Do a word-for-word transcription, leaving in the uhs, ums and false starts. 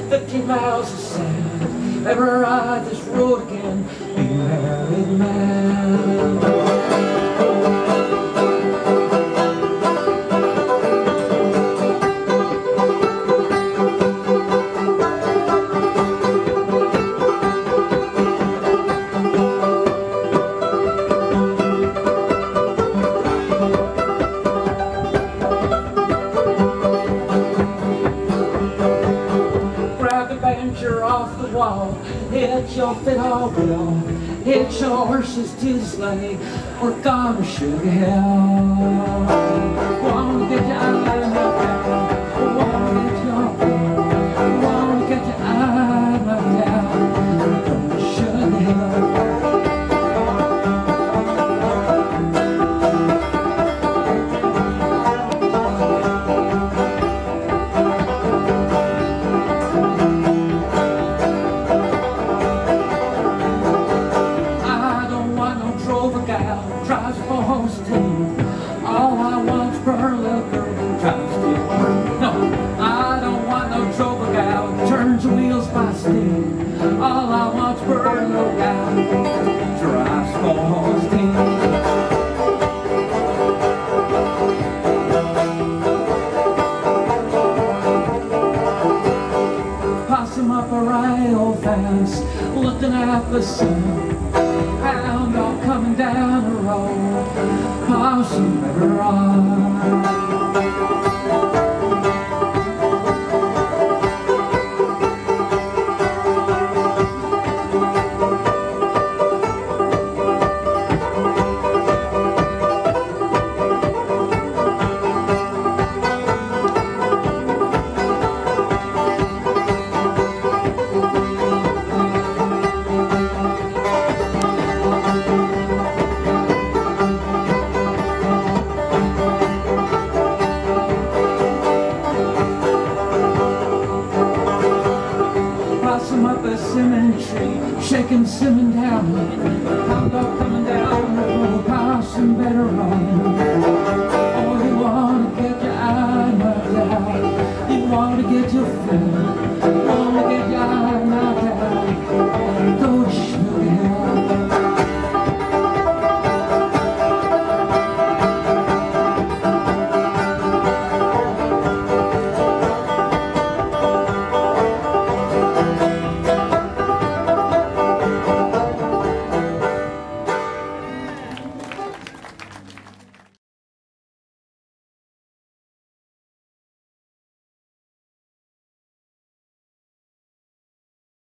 fifteen miles of sand. Ever ride this road again, be a married man. You're off the wall, hit your fiddle bill, hit your horses to the sleigh, we're gonna shoot hell. Wanna get you out of town, wanna get you off the road, wanna get you out of town, we're gonna shoot hell. Drives a horse team. All I want's for her little girl who drives to work. No, I don't want no drover gal who turns the wheels by steam. All I want's for her little gal who drives a horse team. Possum up a right old fence, looking at the sun. Hound dog coming down the road, possum better run. Possum up a cinnamon tree, shaking cinnamon down. Hound dog coming down the road, possum better run. Oh, you wanna get your eye knocked out, you wanna get your food.